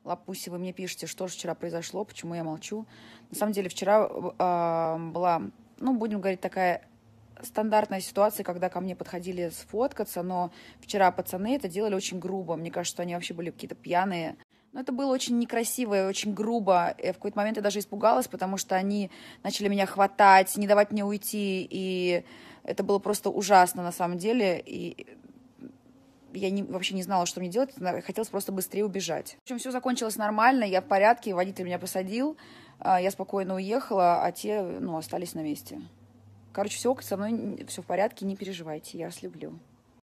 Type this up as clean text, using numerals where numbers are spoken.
Лапуси, вы мне пишете, что же вчера произошло, почему я молчу. На самом деле вчера была, ну, будем говорить, такая стандартная ситуация, когда ко мне подходили сфоткаться, но вчера пацаны это делали очень грубо. Мне кажется, что они вообще были какие-то пьяные. Но это было очень некрасиво и очень грубо. И в какой-то момент я даже испугалась, потому что они начали меня хватать, не давать мне уйти. И это было просто ужасно на самом деле. И я вообще не знала, что мне делать. Хотелось просто быстрее убежать. В общем, все закончилось нормально, я в порядке, водитель меня посадил, я спокойно уехала, а те, ну, остались на месте. Короче, все со мной, все в порядке, не переживайте, я вас люблю.